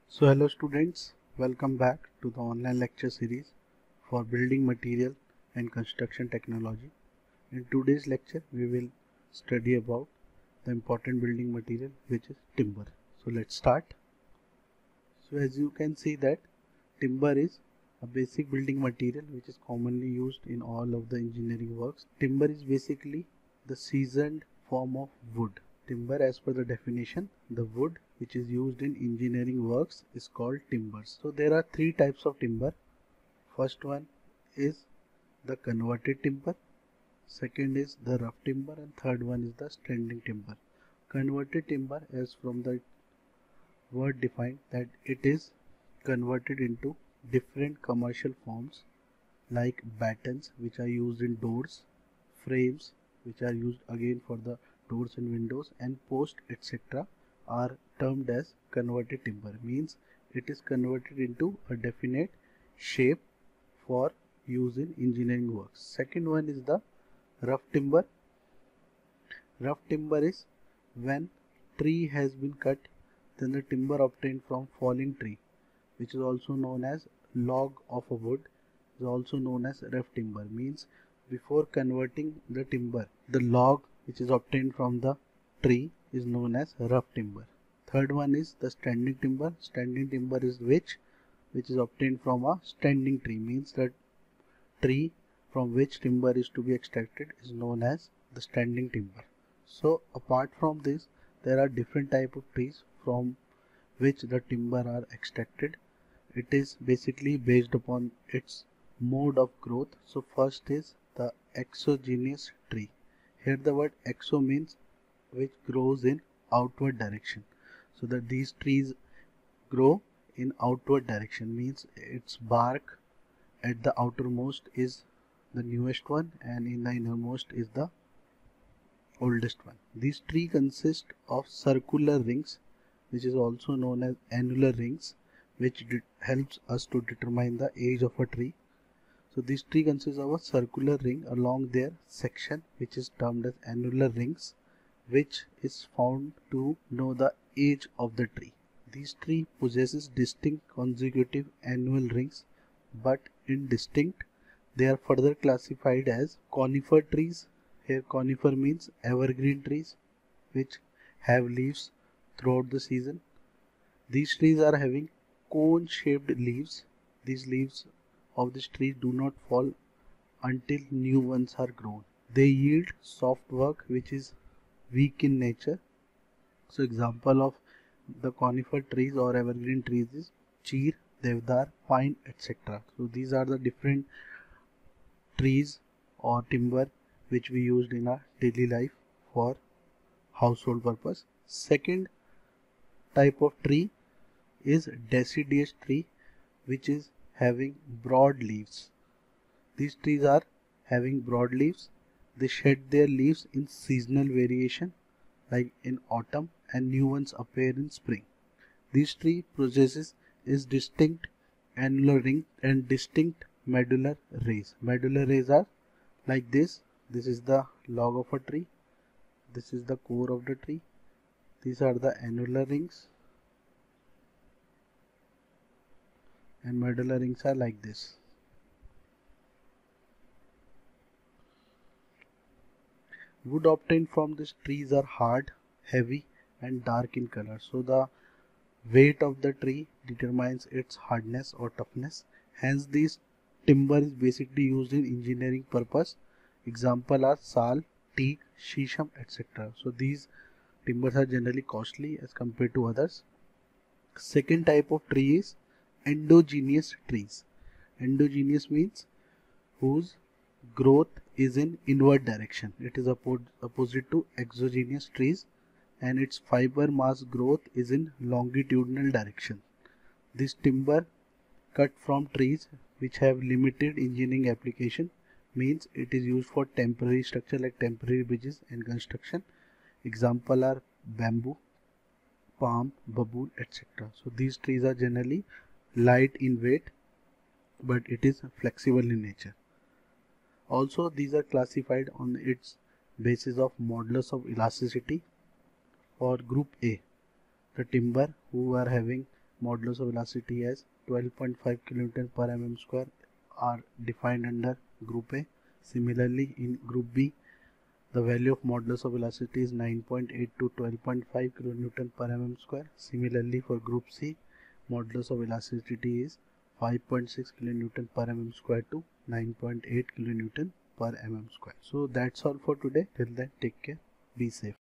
So hello students, welcome back to the online lecture series for building material and construction technology. In today's lecture we will study about the important building material which is timber. So let's start. So as you can see that timber is a basic building material which is commonly used in all of the engineering works. Timber is basically the seasoned form of wood. Timber, as per the definition, the wood which is used in engineering works is called timbers. So there are three types of timber. First one is the converted timber, second is the rough timber, and third one is the standing timber. Converted timber, as from the word defined, that it is converted into different commercial forms like battens which are used in doors, frames which are used again for the doors and windows, and posts etc. are termed as converted timber. Means it is converted into a definite shape for use in engineering works. Second one is the rough timber. Rough timber is when tree has been cut, then the timber obtained from falling tree, which is also known as log of a wood, is also known as rough timber. Means before converting the timber, the log which is obtained from the tree is known as rough timber. Third one is the standing timber. Standing timber is which is obtained from a standing tree. Means that tree from which timber is to be extracted is known as the standing timber. So apart from this, there are different type of trees from which the timber are extracted. It is basically based upon its mode of growth. So first is the exogenous tree. Here the word exo means which grows in outward direction. So that these trees grow in outward direction, means its bark at the outermost is the newest one and in the innermost is the oldest one. These trees consist of circular rings, which is also known as annular rings, which helps us to determine the age of a tree. So this tree consists of a circular ring along their section, which is termed as annular rings, which is found to know the age of the tree. This tree possesses distinct consecutive annual rings, but indistinct. They are further classified as conifer trees. Here conifer means evergreen trees which have leaves throughout the season. These trees are having cone shaped leaves. These leaves of this tree do not fall until new ones are grown. They yield soft work which is weak in nature. So example of the conifer trees or evergreen trees is cheer, devdar, pine etc. So these are the different trees or timber which we used in our daily life for household purpose. Second type of tree is deciduous tree, which is having broad leaves. These trees are having broad leaves. They shed their leaves in seasonal variation like in autumn, and new ones appear in spring. This tree possesses is distinct annular ring and distinct medullary rays. Medullary rays are like this. This is the log of a tree. This is the core of the tree. These are the annular rings, and medullary rings are like this. Wood obtained from these trees are hard, heavy, and dark in color. So the weight of the tree determines its hardness or toughness. Hence this timber is basically used in engineering purpose. Example are sal, teak, shisham etc. So these timbers are generally costly as compared to others. Second type of tree is endogenous trees. Endogenous means whose growth is in inward direction. It is opposite to exogenous trees, and its fiber mass growth is in longitudinal direction. This timber cut from trees which have limited engineering application, means it is used for temporary structure like temporary bridges and construction. Example are bamboo, palm, baboon etc. So these trees are generally light in weight, but it is flexible in nature. Also these are classified on its basis of modulus of elasticity. For group A, the timber who are having modulus of velocity as 12.5 kN per mm square are defined under group A. Similarly, in group B, the value of modulus of velocity is 9.8 to 12.5 kN per mm square. Similarly, for group C, modulus of velocity is 5.6 kN per mm square to 9.8 kN per mm square. So that's all for today. Till then, take care. Be safe.